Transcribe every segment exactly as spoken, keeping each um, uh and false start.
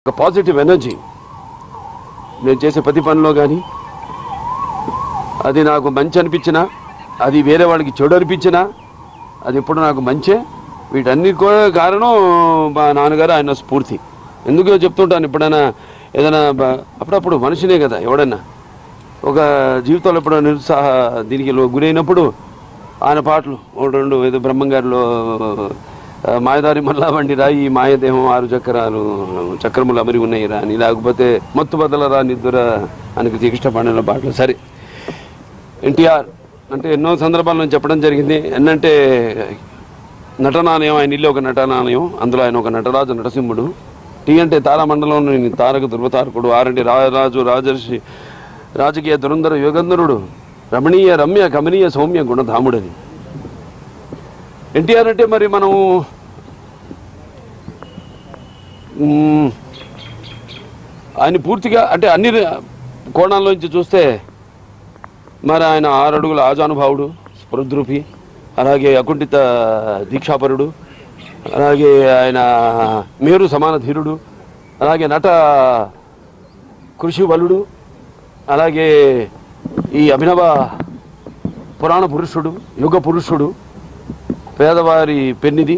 ఒక positive energy నేను చేసే ప్రతి పనిలో కానీ అది నాకు మంచి అనిపించినా అది వేరే వాళ్ళకి చెడు అనిపించినా అది ఎప్పుడు నాకు మంచే. వీటన్నిటి కూడా కారణం మా నాన్నగారు, ఆయన స్ఫూర్తి. ఎందుకో చెప్తుంటాను, ఎప్పుడైనా ఏదైనా అప్పుడప్పుడు మనిషినే కదా ఎవడన్నా ఒక జీవితంలో ఎప్పుడైనా నిరుత్సాహ దీనికి గురైనప్పుడు ఆయన పాటలు ఒకటి రెండు ఏదో బ్రహ్మంగారిలో మాయదారి మల్లా బండి రాయి మాయదేహం ఆరు చక్రాలు చక్రములు అమరి ఉన్నాయి రాని, లేకపోతే మత్తు బదలరా నిద్ర ఆయనకి ఇష్టపడిన పాటలు. సరే, ఎన్టీఆర్ అంటే ఎన్నో సందర్భాల్లో చెప్పడం జరిగింది. ఎన్నంటే నటనాలయం, ఆయన ఇల్లు ఒక నటనాలయం, అందులో ఆయన ఒక నటరాజు నరసింహుడు. టీ అంటే తారామండలంలోని తారక ధృవతారకుడు. ఆర్ అంటే రాజరాజు రాజర్షి రాజకీయ దురంధర యోగంధరుడు, రమణీయ రమ్య కమనీయ సౌమ్య గుణధాముడని. ఎన్టీఆర్ అంటే మరి మనం ఆయన పూర్తిగా అంటే అన్ని కోణాల్లోంచి చూస్తే మరి ఆయన ఆరు అడుగుల ఆజానుభావుడు, స్పృద్రూపి, అలాగే అకుంఠిత దీక్షాపరుడు, అలాగే ఆయన మేరు సమాన ధీరుడు, అలాగే నట కృషి వలుడు, అలాగే ఈ అభినవ పురాణ పురుషుడు, యుగ పురుషుడు, పేదవారి పెన్నిది,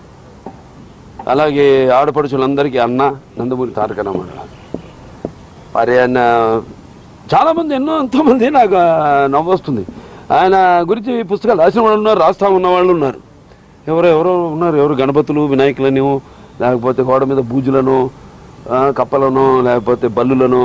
అలాగే ఆడపడుచులందరికీ అన్న నందమూరి తారక రామారావు. మరి ఆయన చాలామంది ఎన్నో ఎంతోమంది నాకు నవ్వు వస్తుంది. ఆయన గురించి పుస్తకాలు రాసిన వాళ్ళు ఉన్నారు, రాస్తా ఉన్న వాళ్ళు ఉన్నారు. ఎవరో ఎవరో ఉన్నారు, ఎవరు గణపతులు వినాయకులను, లేకపోతే గోడ మీద బూజులను కప్పలను, లేకపోతే బల్లులను,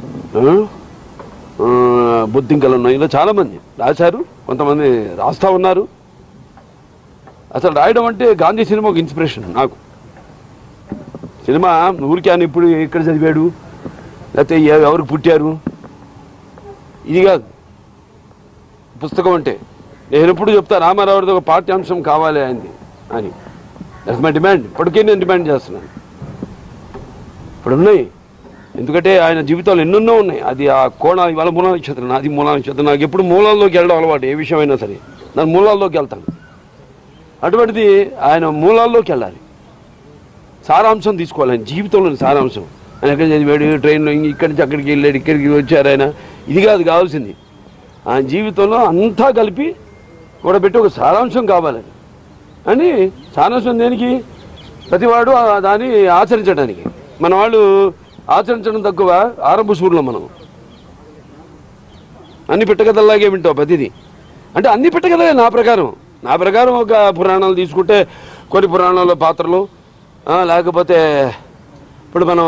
బొద్దింకలను, ఇలా చాలామంది రాశారు. కొంతమంది రాస్తా ఉన్నారు. అసలు రాయడం అంటే గాంధీ సినిమా ఒక ఇన్స్పిరేషన్ నాకు. సినిమా ఊరికి ఆయన ఇప్పుడు ఎక్కడ చదివాడు, లేకపోతే ఎవరికి పుట్టారు, ఇది కాదు పుస్తకం అంటే. నేను ఎప్పుడు చెప్తా, రామారావుది ఒక పాఠ్యాంశం కావాలి అయింది అని. That's my demand. ఇప్పటికే నేను డిమాండ్ చేస్తున్నాను. ఇప్పుడు ఉన్నాయి, ఎందుకంటే ఆయన జీవితాలు ఎన్నెన్నో ఉన్నాయి. అది ఆ కోణ ఇవాళ మూలా నక్షత్రం, నాది మూలా నక్షత్రం. నాకు ఎప్పుడు మూలాల్లోకి వెళ్ళడం అలవాటు, ఏ విషయమైనా సరే నేను మూలాల్లోకి వెళ్తాను. అటువంటిది ఆయన మూలాల్లోకి వెళ్ళాలి, సారాంశం తీసుకోవాలి. ఆయన జీవితంలోని సారాంశం. ఆయన ఎక్కడ చదివాడు, ట్రైన్లో ఇక్కడి నుంచి అక్కడికి వెళ్ళాడు, ఇక్కడికి వచ్చారు ఆయన, ఇది కాదు కావాల్సింది. ఆయన జీవితంలో అంతా కలిపి కూడా పెట్టి ఒక సారాంశం కావాలి అని. సారాంశం దేనికి? ప్రతివాడు దాన్ని ఆచరించడానికి. మన వాళ్ళు ఆచరించడం తక్కువ, ఆరంభ సూర్యులు మనం. అన్ని పెట్టకథల్లాగే వింటావు ప్రతిదీ. అంటే అన్ని పెట్టకథలే నా ప్రకారం. నా ప్రకారం ఒక పురాణాలు తీసుకుంటే కొన్ని పురాణాల పాత్రలు, లేకపోతే ఇప్పుడు మనం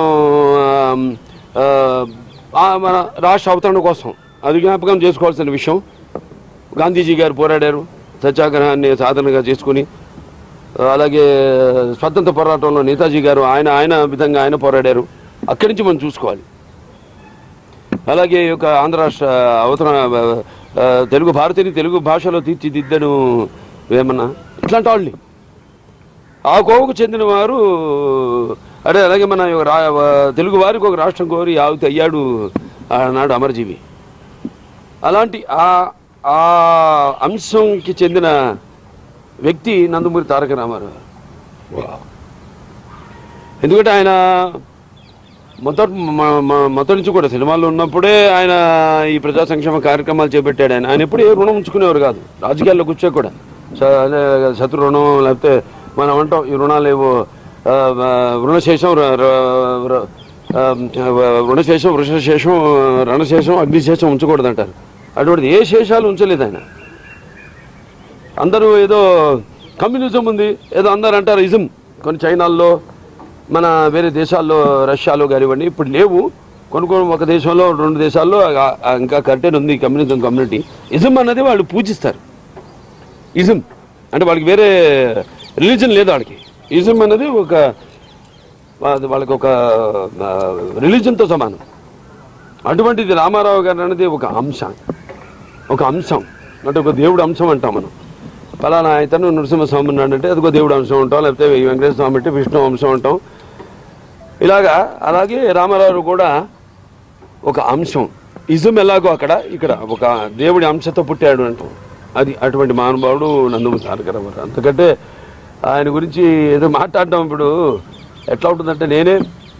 మన రాష్ట్ర అవతరణ కోసం అది జ్ఞాపకం చేసుకోవాల్సిన విషయం. గాంధీజీ గారు పోరాడారు, సత్యాగ్రహాన్ని సాధనగా చేసుకుని. అలాగే స్వతంత్ర పోరాటంలో నేతాజీ గారు ఆయన ఆయన విధంగా ఆయన పోరాడారు. అక్కడి నుంచి మనం చూసుకోవాలి. అలాగే ఒక ఆంధ్ర రాష్ట్ర అవతరణ తెలుగు భారతిని తెలుగు భాషలో తీర్చిదిద్దను వేమన్న, ఇట్లాంటి వాళ్ళని ఆ కోవకు చెందిన వారు. అదే అలాగే మన తెలుగు వారికి ఒక రాష్ట్రం కోరి ఆవుతి అయ్యాడు ఆనాడు అమరజీవి. అలాంటి ఆ అంశంకి చెందిన వ్యక్తి నందమూరి తారక రామారావు. ఎందుకంటే ఆయన మొదటి మొదటి నుంచి కూడా సినిమాల్లో ఉన్నప్పుడే ఆయన ఈ ప్రజా సంక్షేమ కార్యక్రమాలు చేపట్టాడు. ఆయన ఆయన ఎప్పుడు ఏ రుణం ఉంచుకునేవారు కాదు. రాజకీయాల్లో కూర్చో కూడా శత్రు రుణం, లేకపోతే మనం అంటాం ఈ రుణాలు ఏవో రుణశేషం రుణశేషం వృషశేషం రణశేషం అగ్నిశేషం ఉంచకూడదు అంటారు. అటువంటిది ఏ శేషాలు ఉంచలేదు ఆయన. అందరూ ఏదో కమ్యూనిజం ఉంది, ఏదో అందరు అంటారు ఇజం. కొన్ని చైనాల్లో, మన వేరే దేశాల్లో, రష్యాలో కానివ్వండి, ఇప్పుడు లేవు. కొన్ని కొన్ని ఒక దేశంలో రెండు దేశాల్లో ఇంకా కరెక్టే ఉంది కమ్యూనిజం కమ్యూనిటీ. ఇజం అన్నది వాళ్ళు పూజిస్తారు. ఇజం అంటే వాళ్ళకి వేరే రిలీజన్ లేదు వాళ్ళకి. ఇజం అన్నది ఒక వాళ్ళకి ఒక రిలీజన్తో సమానం. అటువంటిది రామారావు గారు అనేది ఒక అంశం, ఒక అంశం అంటే ఒక దేవుడు అంశం అంటాం మనం. ఫలానా ఇతను నృసింహస్వామి ఉన్నాడంటే అది ఒక దేవుడు అంశం ఉంటాం, లేకపోతే వెంకటేశ్వర స్వామి అంటే విష్ణు అంశం అంటాం. ఇలాగా అలాగే రామారావు కూడా ఒక అంశం. ఇజం ఎలాగో అక్కడ ఇక్కడ ఒక దేవుడి అంశతో పుట్టాడు అంటాం. అది అటువంటి మహానుభావుడు నందమూరి తారక రామారావు. అంతకంటే ఆయన గురించి ఏదో మాట్లాడటం ఇప్పుడు ఎట్లా ఉంటుందంటే, నేనే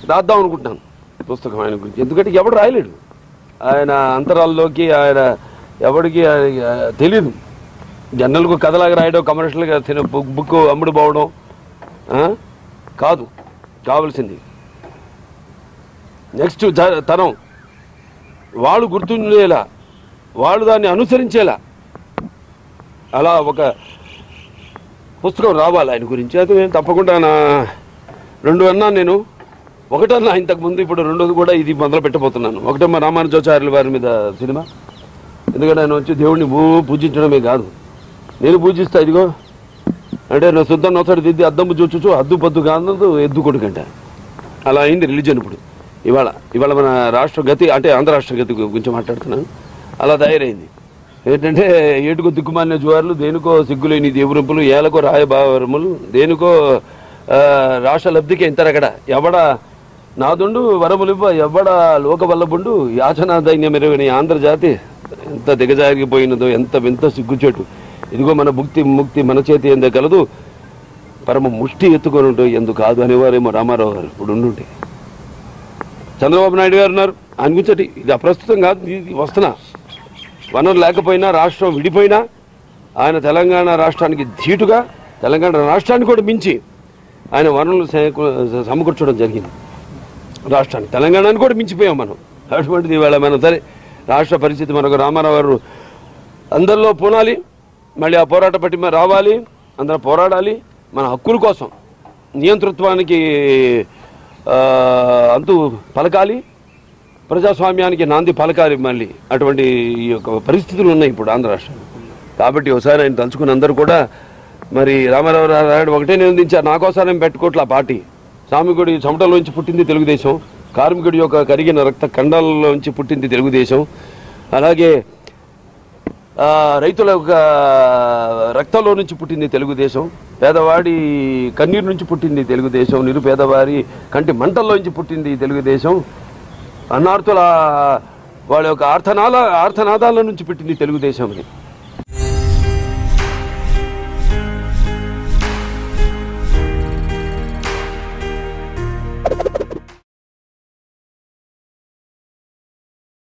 రాద్దాం అనుకుంటున్నాను పుస్తకం ఆయన గురించి. ఎందుకంటే ఎవడు రాయలేడు, ఆయన అంతరాల్లోకి ఆయన ఎవడికి తెలియదు. జనరల్కు కథలాగా రాయడం, కమర్షియల్గా తిన బుక్ అమ్ముడు పోవడం కాదు కావాల్సింది. నెక్స్ట్ తరం వాళ్ళు గుర్తుండేలా, వాళ్ళు దాన్ని అనుసరించేలా అలా ఒక పుస్తకం రావాలి ఆయన గురించి. అయితే నేను తప్పకుండా నా రెండు అన్నా నేను ఒకటన్నా ఇంతకుముందు, ఇప్పుడు రెండోది కూడా ఇది మొదలు పెట్టబోతున్నాను. ఒకటేమో రామానుజాచార్యుల వారి మీద సినిమా. ఎందుకంటే ఆయన వచ్చి దేవుడిని భూ పూజించడమే కాదు, నేను పూజిస్తా ఇదిగో అంటే నేను శుద్ధ నొసడి దిద్ది అద్దము చూచుచు అద్దు పద్దు కాదు ఎద్దు కొడుకంట. అలా అయింది రిలీజన్ ఇప్పుడు. ఇవాళ ఇవాళ మన రాష్ట్ర గతి అంటే ఆంధ్ర రాష్ట్ర గతి గురించి మాట్లాడుతున్నాను. అలా తయారైంది. ఏంటంటే ఏటుకో దిక్కుమాలిన జువార్లు, దేనికో సిగ్గులేని దేవురింపులు, ఏలకో రాయబావరములు, దేనికో రాష్ట్ర లబ్ధికి ఇంతరగడ ఎవడ నాదుండు వరములివ్వ ఎవడ లోకవల్లబుండు యాచనా దైన్యం ఎరుగని ఆంధ్రజాతి ఎంత దిగజారిపోయినదో, ఎంత వింత సిగ్గుచేటు. ఇదిగో మన ముక్తి ముక్తి మన చేతి ఎందే కలదు, పరమ ముష్టి ఎత్తుకొని ఉంటూ ఎందుకు కాదు అనేవారేమో రామారావు గారు ఇప్పుడు ఉండుంటే. చంద్రబాబు నాయుడు గారు ఉన్నారు, ఆయన గురించి ఇది అప్రస్తుతం కాదు, ఇది వస్తున్నా. వనరు లేకపోయినా, రాష్ట్రం విడిపోయినా, ఆయన తెలంగాణ రాష్ట్రానికి ధీటుగా, తెలంగాణ రాష్ట్రాన్ని కూడా మించి ఆయన వనరులు సమకూర్చడం జరిగింది. రాష్ట్రానికి తెలంగాణని కూడా మించిపోయాం మనం. అటువంటిది ఇవాళ మనం సరే రాష్ట్ర పరిస్థితి మనకు రామారావు గారు అందరిలో పోనాలి, మళ్ళీ ఆ పోరాట పట్టిమ రావాలి, అందరూ పోరాడాలి మన హక్కుల కోసం, నియంతృత్వానికి అంతు పలకాలి, ప్రజాస్వామ్యానికి నాంది పలకాలి. మళ్ళీ అటువంటి ఈ యొక్క పరిస్థితులు ఉన్నాయి ఇప్పుడు ఆంధ్ర రాష్ట్రం. కాబట్టి ఒకసారి ఆయన తలుచుకుని అందరూ కూడా మరి రామారావు రాయుడు ఒకటే నిందించారు, నా కోసం నేను పెట్టుకోవట్లే ఆ పార్టీ. శ్రామికుడి చెమటలోంచి పుట్టింది తెలుగుదేశం, కార్మికుడి యొక్క కరిగిన రక్త కండాలలోంచి పుట్టింది తెలుగుదేశం, అలాగే రైతుల యొక్క రక్తంలో నుంచి పుట్టింది తెలుగుదేశం, పేదవాడి కన్నీరు నుంచి పుట్టింది తెలుగుదేశం, నిరుపేదవారి కంటి మంటల్లోంచి పుట్టింది తెలుగుదేశం, అన్నార్థుల వాళ్ళ యొక్క ఆర్తనాల ఆర్తనాదాల నుంచి పుట్టింది తెలుగుదేశం అని.